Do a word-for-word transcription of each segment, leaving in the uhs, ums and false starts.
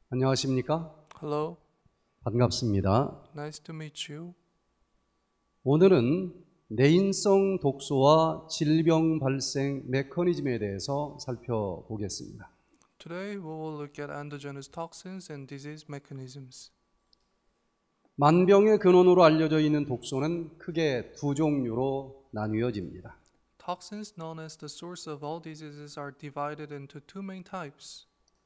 안녕하십니까? Hello, 반갑습니다. nice to meet you. 오늘은 내인성 독소와 질병 발생 메커니즘에 대해서 살펴보겠습니다. Today we will look at endogenous toxins and disease mechanisms. 만병의 근원으로 알려져 있는 독소는 크게 두 종류로 나뉘어집니다. Toxins known as the source of all diseases are divided into two main types.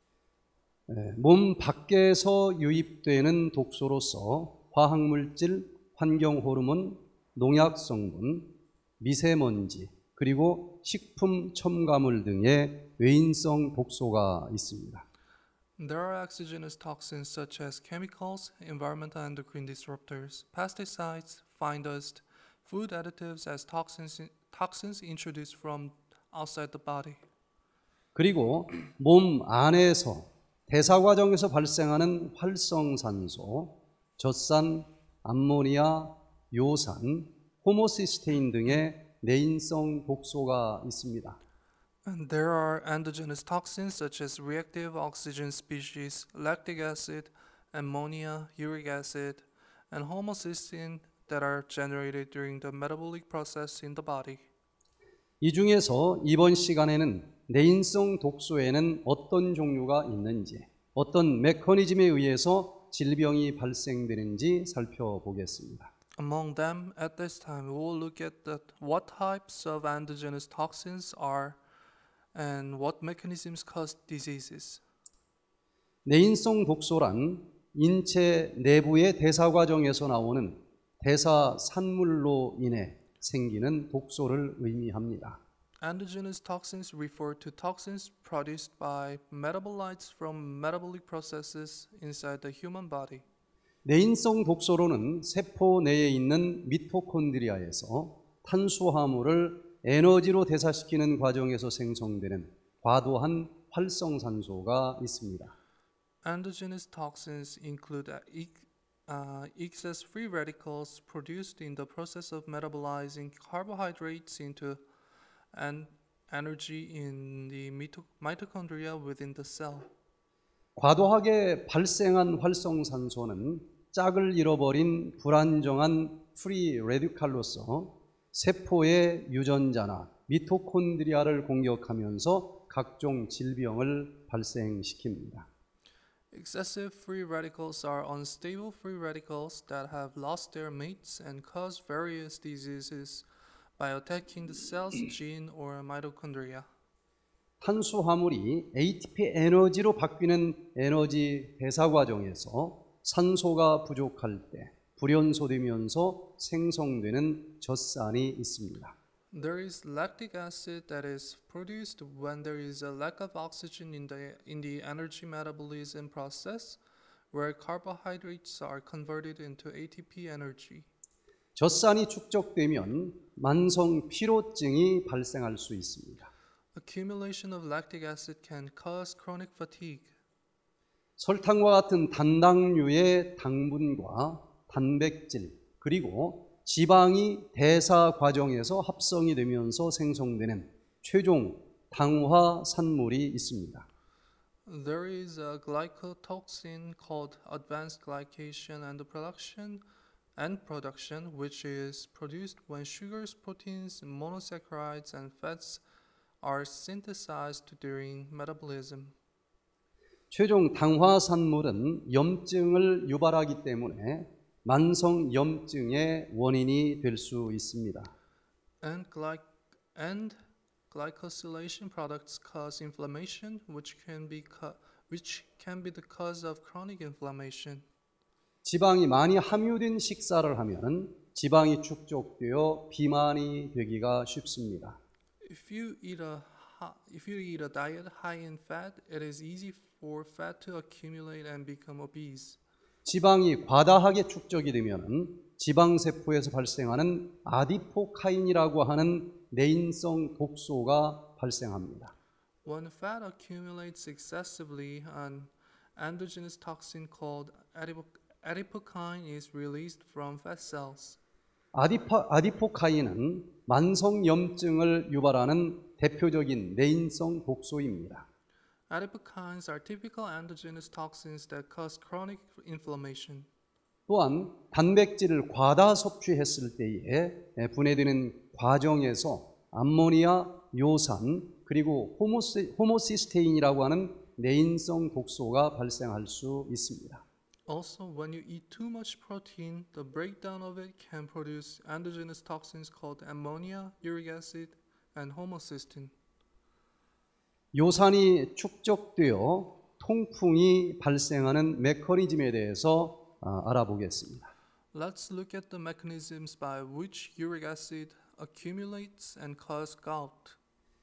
몸 밖에서 유입되는 독소로서 화학물질, 환경호르몬, 농약성분, 미세먼지, 그리고 식품 첨가물 등의 외인성 독소가 있습니다. There are exogenous toxins such as chemicals, environmental endocrine disruptors, pesticides, fine dust, food additives as toxins, toxins introduced from outside the body. 그리고 몸 안에서 대사 과정에서 발생하는 활성산소, 젖산, 암모니아, 요산, 호모시스테인 등의 내인성 독소가 있습니다. And there are endogenous toxins such as reactive oxygen species, lactic acid, ammonia, uric acid, and homocysteine that are generated during the metabolic process in the body. 이 중에서 이번 시간에는 내인성 독소에는 어떤 종류가 있는지, 어떤 메커니즘에 의해서 질병이 발생되는지 살펴보겠습니다. Among them, at this time, we will look at the, what types of endogenous toxins are and what mechanisms cause diseases. 내인성 독소란 인체 내부의 대사 과정에서 나오는 대사 산물로 인해 생기는 독소를 의미합니다. Endogenous toxins refer to toxins produced by metabolites from metabolic processes inside the human body. 내인성 독소로는 세포 내에 있는 미토콘드리아에서 탄수화물을 에너지로 대사시키는 과정에서 생성되는 과도한 활성산소가 있습니다. Endogenous toxins include uh, excess free radicals produced in the process of metabolizing carbohydrates into an energy in the mito- mitochondria within the cell. 과도하게 발생한 활성산소는 짝을 잃어버린 불안정한 프리 레디칼로서 세포의 유전자나 미토콘드리아를 공격하면서 각종 질병을 발생시킵니다. Excessive free radicals are unstable free radicals that have lost their mates and cause various diseases by attacking the cell's gene or mitochondria. 탄수화물이 에이티피 에너지로 바뀌는 에너지 대사 과정에서 산소가 부족할 때 불연소되면서 생성되는 젖산이 있습니다. There is lactic acid that is produced when there is a lack of oxygen in the in the energy metabolism process, where carbohydrates are converted into 에이티피 energy. 젖산이 축적되면 만성 피로증이 발생할 수 있습니다. Accumulation of lactic acid can cause chronic fatigue. 설탕과 같은 단당류의 당분과 단백질 그리고 지방이 대사 과정에서 합성이 되면서 생성되는 최종 당화산물이 있습니다. There is a glycotoxin called advanced glycation and production and production, which is produced when sugars, proteins, monosaccharides, and fats are synthesized during metabolism. 최종 당화산물은 염증을 유발하기 때문에 만성 염증의 원인이 될 수 있습니다. And, gly- and glycosylation products cause inflammation, which can be co- which can be the cause of chronic inflammation. 지방이 많이 함유된 식사를 하면 지방이 축적되어 비만이 되기가 쉽습니다. If you eat a hi- if you eat a diet high in fat, it is easy for fat to accumulate and become obese. 지방이 과다하게 축적이 되면 지방세포에서 발생하는 아디포카인이라고 하는 내인성 독소가 발생합니다. When fat accumulates excessively, an endogenous toxin called adipo- adipokine is released from fat cells. 아디파, 아디포카인은 만성 염증을 유발하는 대표적인 내인성 독소입니다. Adipokines are typical endogenous toxins that cause chronic inflammation. 또한 단백질을 과다 섭취했을 때에 분해되는 과정에서 암모니아, 요산, 그리고 호모시, 호모시스테인이라고 하는 내인성 독소가 발생할 수 있습니다. Also, when you eat too much protein, the breakdown of it can produce endogenous toxins called ammonia, uric acid, and homocysteine. 요산이 축적되어 통풍이 발생하는 메커니즘에 대해서 알아보겠습니다. Let's look at the mechanisms by which uric acid accumulates and cause gout.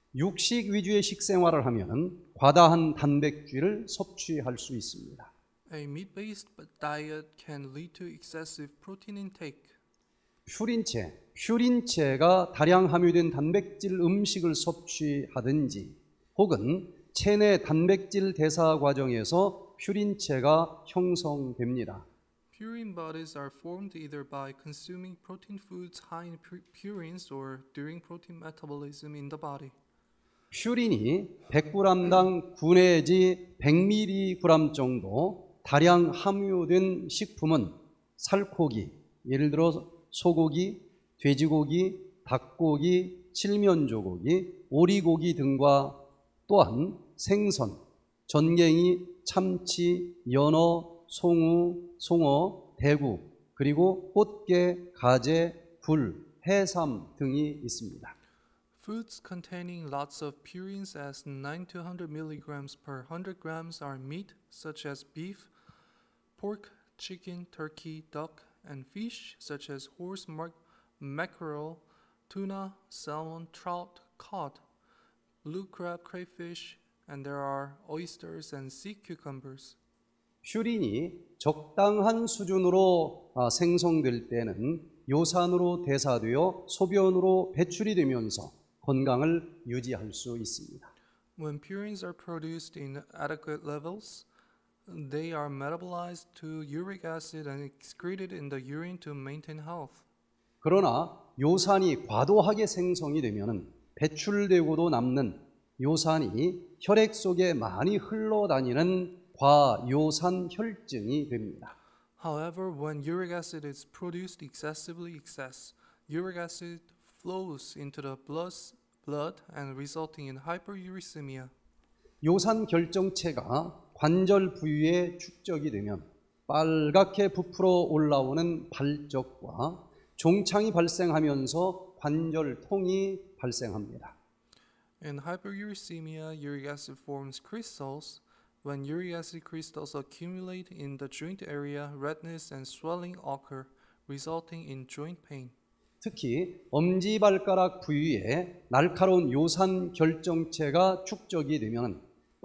육식 위주의 식생활을 하면 과다한 단백질을 섭취할 수 있습니다. A meat-based diet can lead to excessive protein intake. 퓨린체, 퓨린체가 다량 함유된 단백질 음식을 섭취하든지 혹은 체내 단백질 대사 과정에서 퓨린체가 형성됩니다. Purine bodies are formed either by consuming protein foods high in pu- purines or during protein metabolism in the body. 퓨린이 백 그램당 구 내지 백 밀리그램 정도 다량 함유된 식품은 살코기, 예를 들어 소고기, 돼지고기, 닭고기, 칠면조고기, 오리고기 등과 또한 생선, 전갱이, 참치, 연어, 송우, 송어, 대구, 그리고 꽃게, 가재, 굴, 해삼 등이 있습니다. Foods containing lots of purines as nine to one hundred milligrams per one hundred grams are meat such as beef, pork, chicken, turkey, duck, and fish such as horse, mar- mackerel, tuna, salmon, trout, cod, blue crab, crayfish, and there are oysters and sea cucumbers. 퓨린이 적당한 수준으로 생성될 때는 요산으로 대사되어 소변으로 배출이 되면서 건강을 유지할 수 있습니다. When purines are produced in adequate levels, they are metabolized to uric acid and excreted in the urine to maintain health. 그러나 요산이 과도하게 생성이 되면 배출되고도 남는 요산이 혈액 속에 많이 흘러다니는 과요산 혈증이 됩니다. However, when uric acid is produced excessively excess, uric acid flows into the blood, blood and resulting in hyperuricemia. 요산 결정체가 관절 부위에 축적이 되면 빨갛게 부풀어 올라오는 발적과 종창이 발생하면서 관절통이 발생합니다. In hyperuricemia, uric acid forms crystals. When uric acid crystals accumulate in the joint area, redness and swelling occur, resulting in joint pain. 특히 엄지발가락 부위에 날카로운 요산 결정체가 축적이 되면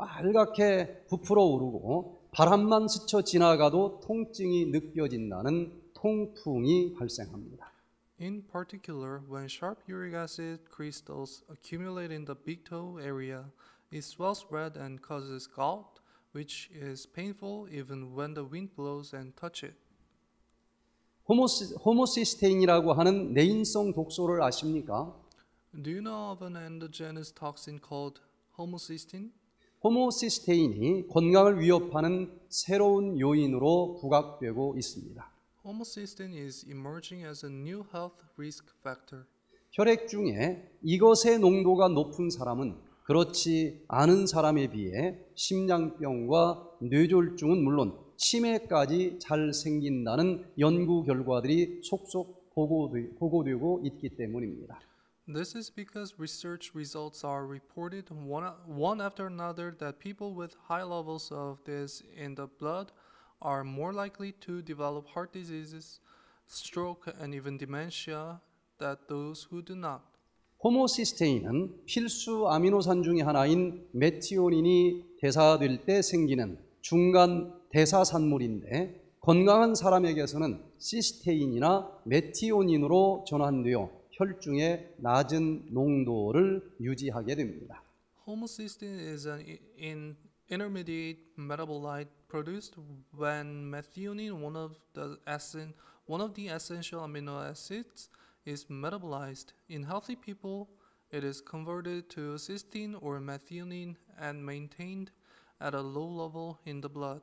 빨갛게 부풀어 오르고 바람만 스쳐 지나가도 통증이 느껴진다는 통풍이 발생합니다. In particular, when sharp uric acid crystals accumulate in the big toe area, it swells red and causes gout, which is painful even when the wind blows and touch it. 호모시, 호모시스테인이라고 하는 내인성 독소를 아십니까? Do you know of an endogenous toxin called homocysteine? 호모시스테인이 건강을 위협하는 새로운 요인으로 부각되고 있습니다. Homocysteine is emerging as a new health risk factor. 혈액 중에 이것의 농도가 높은 사람은 그렇지 않은 사람에 비해 심장병과 뇌졸중은 물론 치매까지 잘 생긴다는 연구 결과들이 속속 보고되고 있기 때문입니다. This is because research results are reported one, one after another that people with high levels of this in the blood are more likely to develop heart diseases, stroke, and even dementia than those who do not. 호모시스테인은 필수 아미노산 중의 하나인 메티오닌이 대사될 때 생기는 중간 대사산물인데 건강한 사람에게서는 시스테인이나 메티오닌으로 전환되어 혈중의 낮은 농도를 유지하게 됩니다. Homocysteine is an in intermediate metabolite produced when methionine, one of the essen- one of the essential amino acids, is metabolized. In healthy people, it is converted to cysteine or methionine and maintained at a low level in the blood.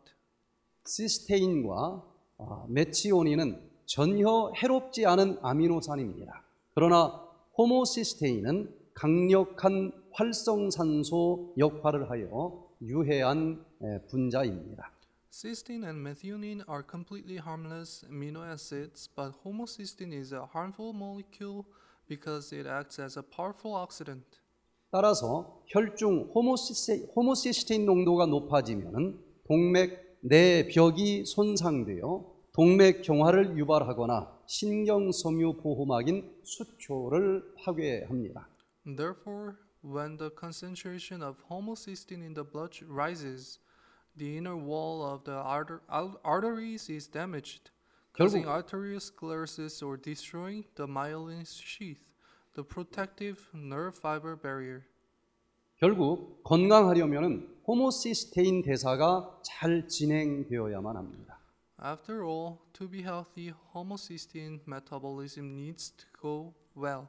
시스테인과 아, 메치오닌은 전혀 해롭지 않은 아미노산입니다. 그러나 호모시스테인은 강력한 활성산소 역할을 하여 유해한 분자입니다. Cysteine and methionine are completely harmless amino acids, but homocysteine is a harmful molecule because it acts as a powerful oxidant. 따라서 혈중 호모시스테, 호모시스테인 농도가 높아지면 동맥 내벽이 손상되어 동맥 경화를 유발하거나 신경섬유 보호막인 수초를 파괴합니다. Therefore, when the concentration of homocysteine in the blood rises, the inner wall of the arter- arteries is damaged, causing arteriosclerosis or destroying the myelin sheath, the protective nerve fiber barrier. 결국 건강하려면 호모시스테인 대사가 잘 진행되어야만 합니다. After all, to be healthy, homocysteine metabolism needs to go well.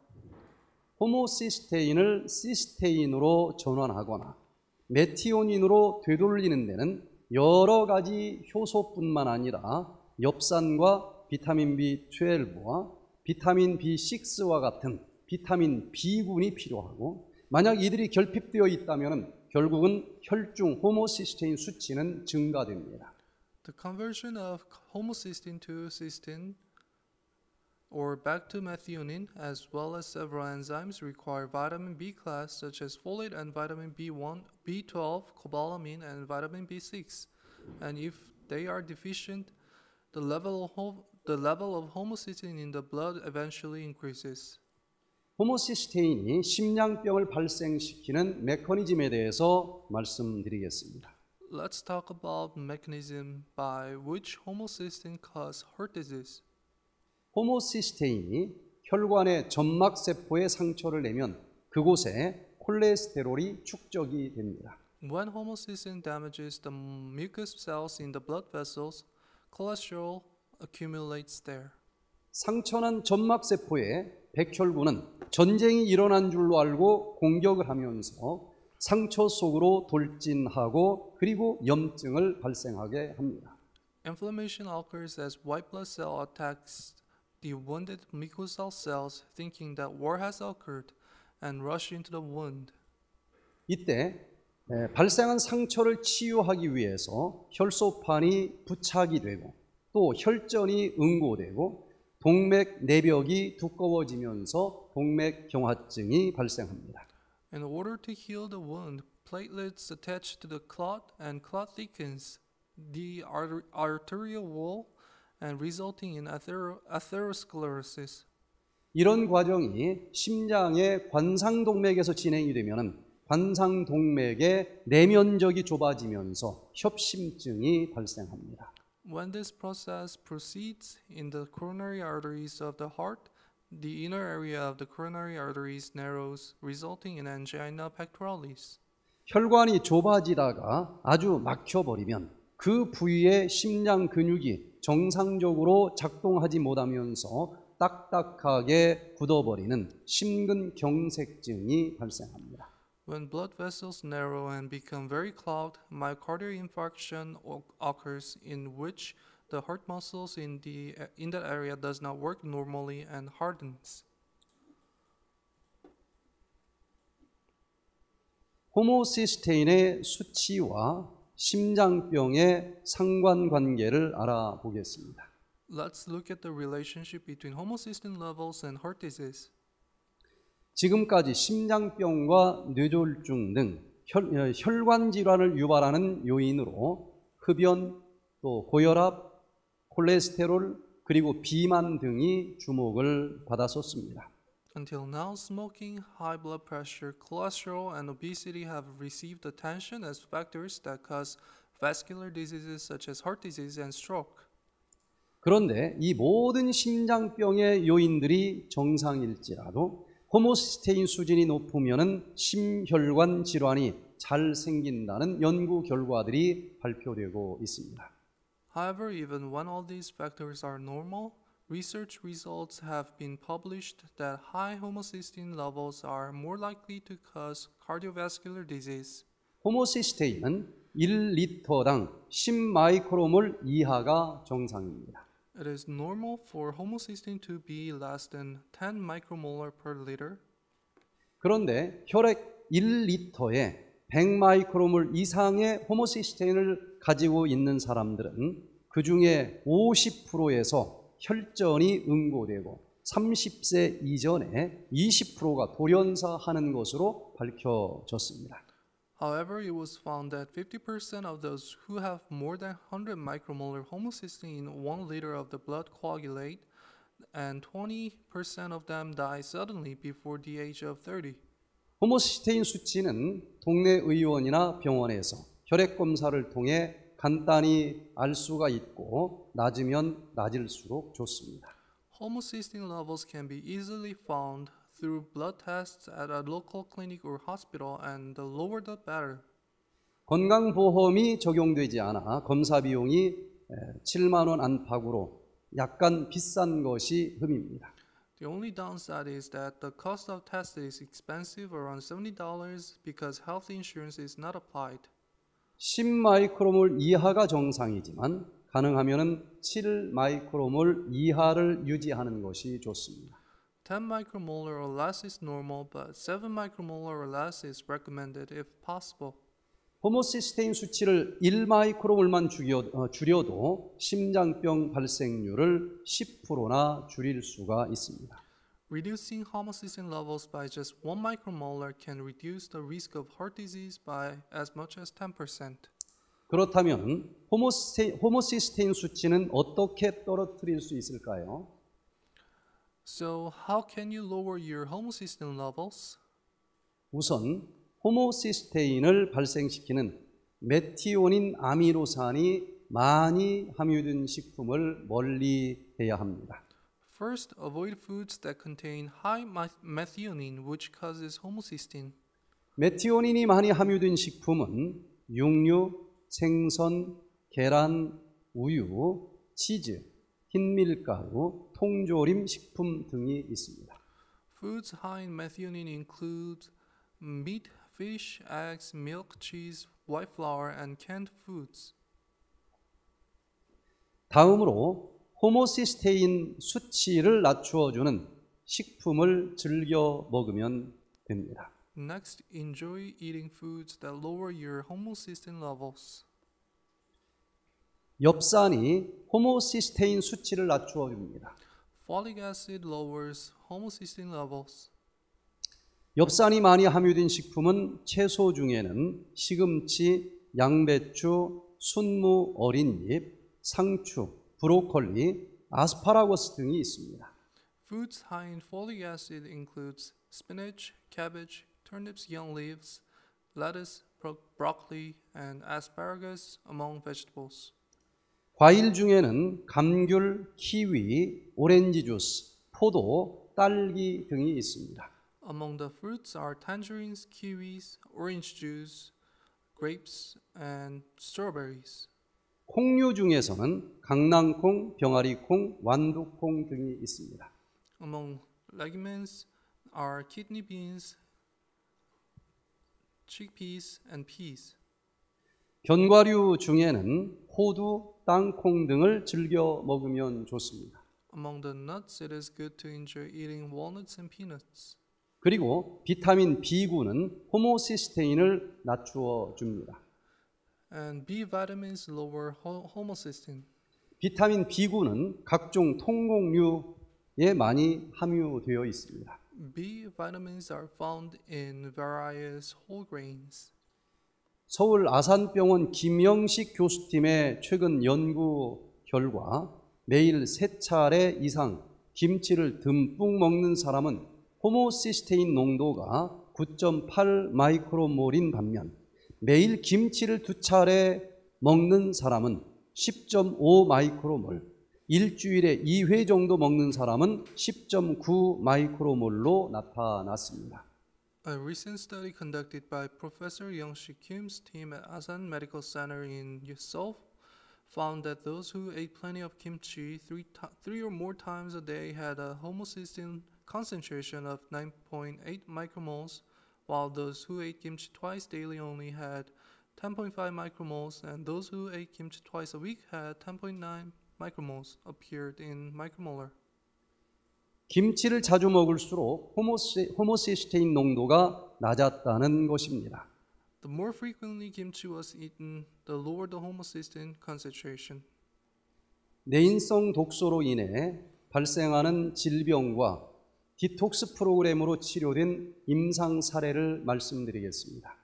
호모시스테인을 시스테인으로 전환하거나 메티오닌으로 되돌리는 데는 여러 가지 효소뿐만 아니라 엽산과 비타민 비 십이와 비타민 비 식스와 같은 비타민 B군이 필요하고, 만약 이들이 결핍되어 있다면 결국은 혈중 호모시스테인 수치는 증가됩니다. The conversion of homocysteine to cysteine or back to methionine, as well as several enzymes, require vitamin B class such as folate and vitamin B one, B twelve, cobalamin, and vitamin B six. And if they are deficient, the level of ho- the level of homocysteine in the blood eventually increases. 호모시스테인이 심장병을 발생시키는 메커니즘에 대해서 말씀드리겠습니다. Let's talk about mechanism by which homocysteine cause heart disease. 호모시스테인이 혈관의 점막세포에 상처를 내면 그곳에 콜레스테롤이 축적이 됩니다. When homocysteine damages the mucous cells in the blood vessels, cholesterol accumulates there. 상처난 점막세포에 백혈구는 전쟁이 일어난 줄로 알고 공격을 하면서 상처 속으로 돌진하고 그리고 염증을 발생하게 합니다. Inflammation occurs as white blood cell attacks the wounded mucosal cells, thinking that war has occurred, and rush into the wound. 이때 에, 발생한 상처를 치유하기 위해서 혈소판이 부착이 되고 또 혈전이 응고되고 동맥 내벽이 두꺼워지면서 동맥 경화증이 발생합니다. In order to heal the wound, platelets attach to the clot, and clot thickens the arter- arterial wall, and resulting in ather- atherosclerosis. 이런 과정이 심장의 관상동맥에서 진행이 되면 관상동맥의 내면적이 좁아지면서 협심증이 발생합니다. When this process proceeds in the coronary arteries of the heart, the inner area of the coronary arteries narrows, resulting in angina pectoralis. 혈관이 좁아지다가 아주 막혀버리면 그 부위의 심장 근육이 정상적으로 작동하지 못하면서 딱딱하게 굳어버리는 심근경색증이 발생합니다. When blood vessels narrow and become very clogged, myocardial infarction occurs, in which the heart muscles in the in that area does not work normally and hardens. 호모시스테인의 수치와 심장병의 상관관계를 알아보겠습니다. Let's look at the relationship between homocysteine levels and heart disease. 지금까지 심장병과 뇌졸중 등 혈, 혈관 질환을 유발하는 요인으로 흡연, 또 고혈압, 콜레스테롤, 그리고 비만 등이 주목을 받았었습니다. Until now, smoking, high blood pressure, cholesterol, and obesity have received attention as factors that cause vascular diseases such as heart disease and stroke. 그런데 이 모든 심장병의 요인들이 정상일지라도 호모시스테인 수준이 높으면 심혈관 질환이 잘 생긴다는 연구 결과들이 발표되고 있습니다. However, even when all these factors are normal, research results have been published that high homocysteine levels are more likely to cause cardiovascular disease. 호모시스테인은 일 리터당 십 마이크로몰 이하가 정상입니다. It is normal for homocysteine to be less than ten micromolar per liter. 그런데 혈액 일 리터에 백 마이크로몰 이상의 호모시스테인을 가지고 있는 사람들은 그 중에 오십 퍼센트에서 혈전이 응고되고 삼십 세 이전에 이십 퍼센트가 돌연사하는 것으로 밝혀졌습니다. However, it was found that fifty percent of those who have more than one hundred micromolar homocysteine in one liter of the blood coagulate, and twenty percent of them die suddenly before the age of thirty. 호모시스테인 수치는 동네 의원이나 병원에서 혈액 검사를 통해 간단히 알 수가 있고 낮으면 낮을수록 좋습니다. Homocysteine levels can be easily found through blood tests at a local clinic or hospital, and the lower the better. 건강보험이 적용되지 않아 검사 비용이 칠만 원 안팎으로 약간 비싼 것이 흠입니다. The only downside is that the cost of test is expensive, around seventy dollars, because health insurance is not applied. 십 마이크로몰 이하가 정상이지만 가능하면 칠 마이크로몰 이하를 유지하는 것이 좋습니다. ten micromolar or less is normal, but seven micromolar or less is recommended if possible. 호모시스테인 수치를 일 마이크로몰만 줄여도 심장병 발생률을 십 퍼센트나 줄일 수가 있습니다. Reducing homocysteine levels by just one micromolar can reduce the risk of heart disease by as much as ten percent. 그렇다면 호모시스테인 수치는 어떻게 떨어뜨릴 수 있을까요? So, how can you lower your homocysteine levels? 우선 호모시스테인을 발생시키는 메티오닌 아미노산이 많이 함유된 식품을 멀리해야 합니다. First, avoid foods that contain high methionine, which causes homocysteine. 메티오닌이 많이 함유된 식품은 육류, 생선, 계란, 우유, 치즈, 흰밀가루, 통조림 식품 등이 있습니다. Foods high in methionine include meat, fish, eggs, milk, cheese, white flour, and canned foods. 다음으로 호모시스테인 수치를 낮추어주는 식품을 즐겨 먹으면 됩니다. Next, enjoy eating foods that lower your homocysteine levels. 엽산이 호모시스테인 수치를 낮추어 줍니다. Folic acid lowers homocysteine levels. 엽산이 많이 함유된 식품은 채소 중에는 시금치, 양배추, 순무, 어린잎, 상추, 브로콜리, 아스파라거스 등이 있습니다. Foods high in folic acid includes spinach, cabbage, turnips, young leaves, lettuce, bro- broccoli, and asparagus among vegetables. 과일 중에는 감귤, 키위, 오렌지 주스, 포도, 딸기 등이 있습니다. Among the fruits are tangerines, kiwis, orange juice, grapes, and strawberries. 콩류 중에서는 강낭콩, 병아리콩, 완두콩 등이 있습니다. Among legumes are kidney beans, chickpeas, and peas. 견과류 중에는 호두, 땅콩 등을 즐겨 먹으면 좋습니다. Among the nuts, it is good to enjoy eating walnuts and peanuts. 그리고 비타민 비구는 호모시스테인을 낮추어 줍니다. And B vitamins lower ho- homocysteine. 비타민 비구는 각종 통곡류에 많이 함유되어 있습니다. B vitamins are found in various whole grains. 서울 아산병원 김영식 교수팀의 최근 연구 결과 매일 세 차례 이상 김치를 듬뿍 먹는 사람은 호모시스테인 농도가 구 점 팔 마이크로몰인 반면 매일 김치를 두 차례 먹는 사람은 십 점 오 마이크로몰, 일주일에 이 회 정도 먹는 사람은 십 점 구 마이크로몰로 나타났습니다. A recent study conducted by Professor Young-Shik Kim's team at Asan Medical Center in Seoul found that those who ate plenty of kimchi three, to- three or more times a day had a homocysteine concentration of nine point eight micromoles, while those who ate kimchi twice daily only had ten point five micromoles, and those who ate kimchi twice a week had ten point nine micromoles appeared in micromolar. 김치를 자주 먹을수록 호모시, 호모시스테인 농도가 낮았다는 것입니다. The more frequently kimchi was eaten, the lower the homocysteine concentration. 내인성 독소로 인해 발생하는 질병과 디톡스 프로그램으로 치료된 임상 사례를 말씀드리겠습니다.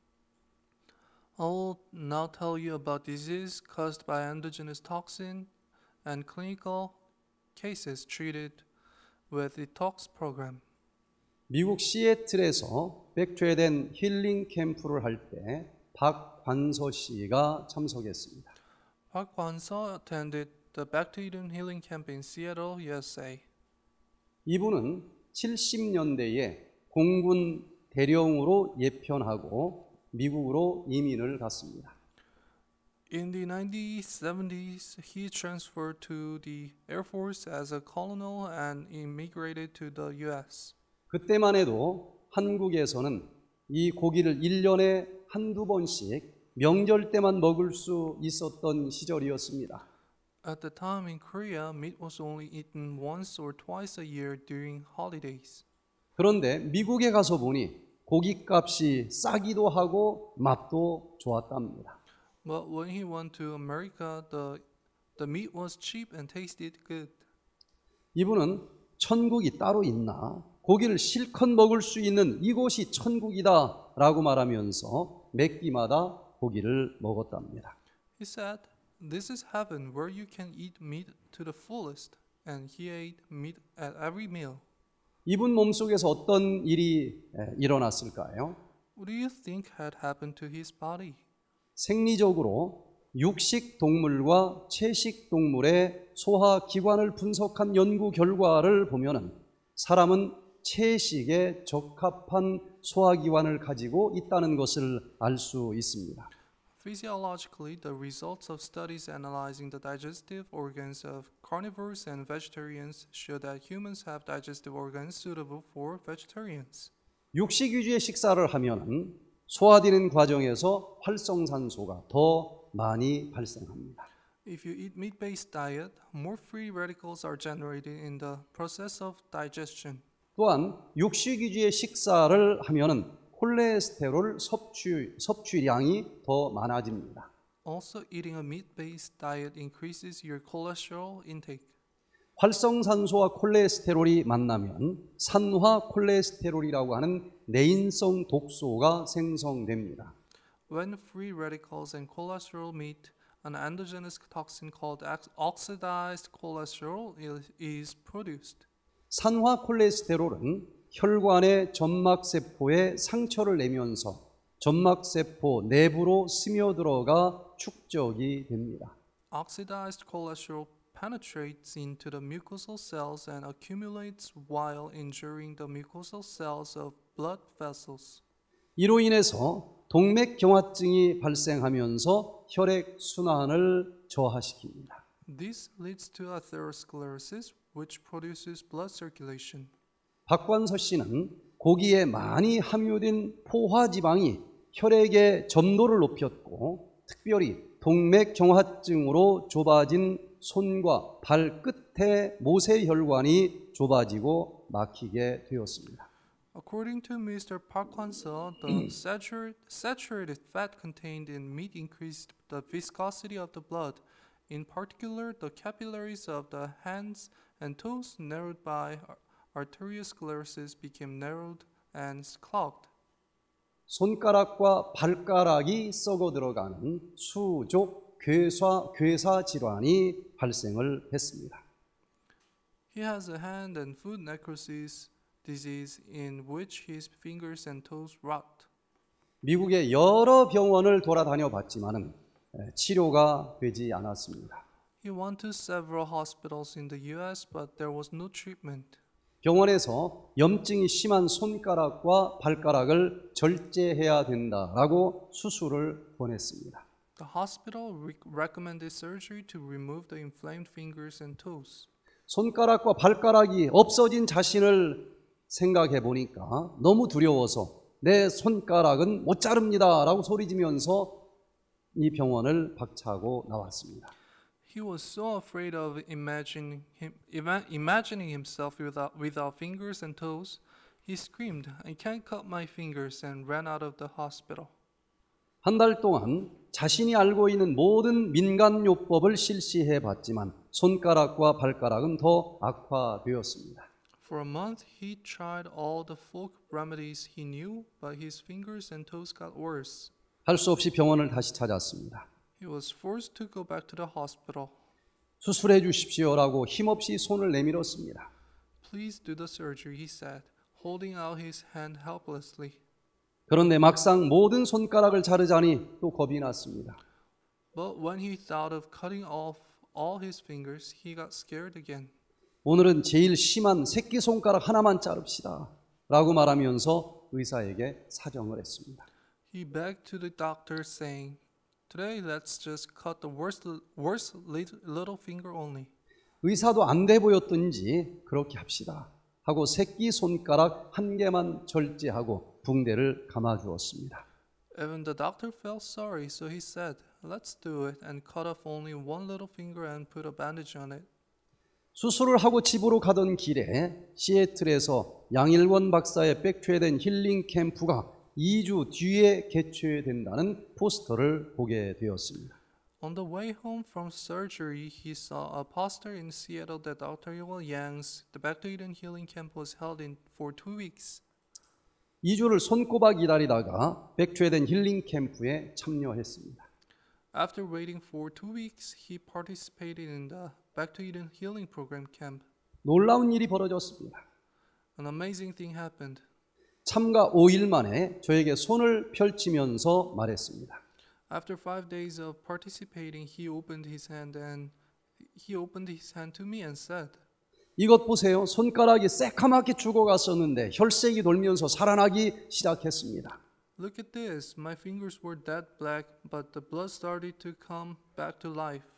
I'll now tell you about disease caused by endogenous toxin and clinical cases treated with detox program. 미국 시애틀에서 백투에덴 힐링 캠프를 할 때 박관서 씨가 참석했습니다. Park Kwan-seo attended the Back to Eden Healing Camp in Seattle, U S A. 이분은 칠십 년대에 공군 대령으로 예편하고 미국으로 이민을 갔습니다. In the nineteen seventies, he transferred to the Air Force as a colonel and immigrated to the U S. 그때만 해도 한국에서는 이 고기를 일 년에 한두 번씩 명절 때만 먹을 수 있었던 시절이었습니다. At the time in Korea, meat was only eaten once or twice a year during holidays. 그런데 미국에 가서 보니 고깃값이 싸기도 하고 맛도 좋았답니다. But when he went to America, the, the meat was cheap and tasted good. 이분은 천국이 따로 있나? 고기를 실컷 먹을 수 있는 이곳이 천국이다 라고 말하면서 몇 끼마다 고기를 먹었답니다. He said, "This is heaven where you can eat meat to the fullest." And he ate meat at every meal. 이분 몸속에서 어떤 일이 일어났을까요? What do you think had happened to his body? 생리적으로 육식 동물과 채식 동물의 소화 기관을 분석한 연구 결과를 보면은 사람은 채식에 적합한 소화기관을 가지고 있다는 것을 알 수 있습니다. Physiologically, the results of studies analyzing the digestive organs of carnivores and vegetarians show that humans have digestive organs suitable for vegetarians. 육식 위주의 식사를 하면은 소화되는 과정에서 활성산소가 더 많이 발생합니다. If you eat meat-based diet, more free radicals are generated in the process of digestion. 또한 육식 위주의 식사를 하면은 콜레스테롤 섭취, 섭취량이 더 많아집니다. Also, eating a meat-based diet increases your cholesterol intake. 활성산소와 콜레스테롤이 만나면 산화 콜레스테롤이라고 하는 내인성 독소가 생성됩니다. When free radicals and cholesterol meet, an endogenous toxin called oxidized cholesterol is produced. 산화 콜레스테롤은 혈관의 점막세포에 상처를 내면서 점막세포 내부로 스며들어가 축적이 됩니다. Oxidized cholesterol penetrates into the mucosal cells and accumulates while injuring the mucosal cells of blood vessels. 이로 인해서 동맥경화증이 발생하면서 혈액 순환을 저하시킵니다. This leads to atherosclerosis, which produces blood circulation. 박관서 씨는 고기에 많이 함유된 포화지방이 혈액의 점도를 높였고 특별히 동맥경화증으로 좁아진 손과 발끝의 모세혈관이 좁아지고 막히게 되었습니다. According to Mister Park Kwan-seo, the saturated, saturated fat contained in meat increased the viscosity of the blood. In particular, the capillaries of the hands and toes narrowed by arteriosclerosis became narrowed and clogged. 손가락과 발가락이 썩어 들어가는 수족 괴사, 괴사 질환이 발생을 했습니다. He has a hand and foot necrosis disease in which his fingers and toes rot. 미국의 여러 병원을 돌아다녀 봤지만은 치료가 되지 않았습니다. He went to several hospitals in the U S, but there was no treatment. 병원에서 염증이 심한 손가락과 발가락을 절제해야 된다라고 수술을 권했습니다. The hospital re- recommended surgery to remove the inflamed fingers and toes. 손가락과 발가락이 없어진 자신을 생각해 보니까 너무 두려워서 내 손가락은 못 자릅니다라고 소리지면서 이 병원을 박차고 나왔습니다. He was so afraid of imagining him, ima- imagining himself without, without fingers and toes, he screamed, "I can't cut my fingers," and ran out of the hospital. 한 달 동안 자신이 알고 있는 모든 민간요법을 실시해 봤지만 손가락과 발가락은 더 악화되었습니다. For a month, he tried all the folk remedies he knew, but his fingers and toes got worse. 할 수 없이 병원을 다시 찾았습니다. He was forced to go back to the hospital. 수술해 주십시오라고 힘없이 손을 내밀었습니다. Please do the surgery, he said, holding out his hand helplessly. 그런데 막상 모든 손가락을 자르자니 또 겁이 났습니다. But when he thought of cutting off all his fingers, he got scared again. 오늘은 제일 심한 새끼손가락 하나만 자릅시다 라고 말하면서 의사에게 사정을 했습니다. He begged to the doctor, saying, "Today, let's just cut the worst, worst little finger only." 의사도 안 돼 보였던지 그렇게 합시다 하고 새끼손가락 한 개만 절제하고 붕대를 감아주었습니다. Even the doctor felt sorry, so he said, "Let's do it," and cut off only one little finger and put a bandage on it. 수술을 하고 집으로 가던 길에 시애틀에서 양일원 박사의 백투에덴 힐링 캠프가 이 주 뒤에 개최된다는 포스터를 보게 되었습니다. On the way home from surgery, he saw a poster in Seattle that Doctor Yoel Yang's The Back to Eden Healing Camp was held in for two weeks. 이 주를 손꼽아 기다리다가 백투에덴 힐링 캠프에 참여했습니다. After waiting for two weeks, he participated in the Back to Eden Healing Program camp. 놀라운 일이 벌어졌습니다. An amazing thing happened. 참가 오 일 만에 저에게 손을 펼치면서 말했습니다. After five days of participating, he opened his hand and he opened his hand to me and said, 이것 보세요. 손가락이 새카맣게 죽어갔었는데 혈색이 돌면서 살아나기 시작했습니다. "Look at this. My fingers were dead black, but the blood started to come back to life."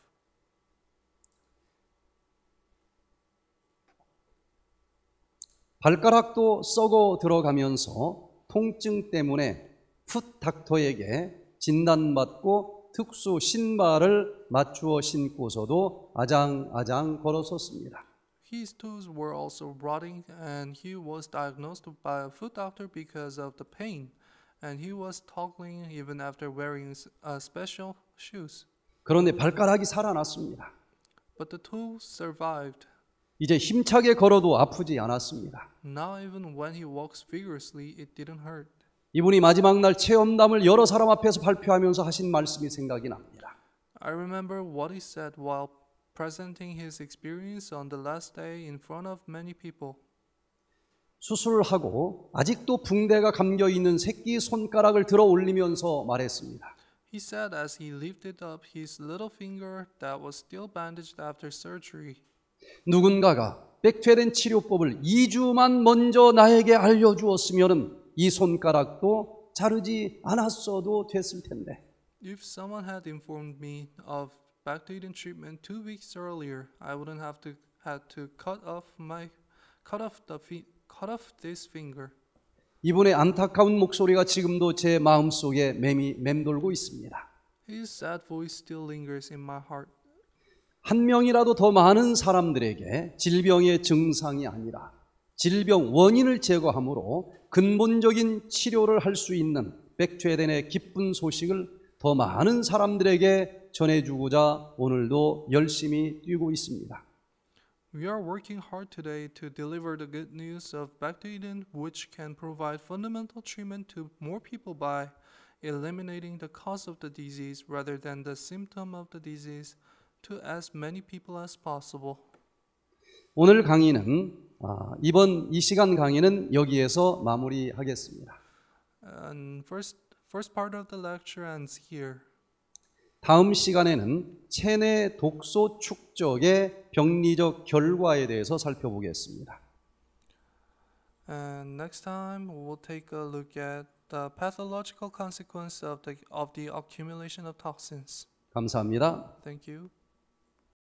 발가락도 썩어 들어가면서 통증 때문에 풋 닥터에게 진단받고 특수 신발을 맞추어 신고서도 아장아장 걸어섰습니다. His toes were also rotting, and he was diagnosed by a foot doctor because of the pain, and he was toggling even after wearing uh, special shoes. 그런데 발가락이 살아났습니다. But the toes survived. 이제 힘차게 걸어도 아프지 않았습니다. Now even when he walks vigorously, it didn't hurt. 이분이 마지막 날 체험담을 여러 사람 앞에서 발표하면서 하신 말씀이 생각이 납니다. I remember what he said while presenting his experience on the last day in front of many people. 수술을 하고 아직도 붕대가 감겨 있는 새끼 손가락을 들어 올리면서 말했습니다. He said as he lifted up his little finger that was still bandaged after surgery. 누군가가 백투에덴 치료법을 이 주만 먼저 나에게 알려주었으면 이 손가락도 자르지 않았어도 됐을 텐데. If someone had informed me of Back to Eden treatment two weeks earlier, I wouldn't have to had to cut off my cut off the fi- cut off this finger. 이분의 안타까운 목소리가 지금도 제 마음속에 맴이 맴돌고 있습니다. His sad voice still lingers in my heart. 한 명이라도 더 많은 사람들에게 질병의 증상이 아니라 질병 원인을 제거함으로 근본적인 치료를 할 수 있는 백투에덴의 기쁜 소식을 더 많은 사람들에게 전해주고자 오늘도 열심히 뛰고 있습니다. We are working hard today to deliver the good news of Back to Eden, which can provide fundamental treatment to more people by eliminating the cause of the disease rather than the symptom of the disease to as many people as possible. 오늘 강의는 아, 이번 이 시간 강의는 여기에서 마무리하겠습니다. And first, first part of the lecture ends here. 다음 시간에는 체내 독소 축적의 병리적 결과에 대해서 살펴보겠습니다. And next time we'll take a look at the pathological consequence of the of the accumulation of toxins. 감사합니다. Thank you.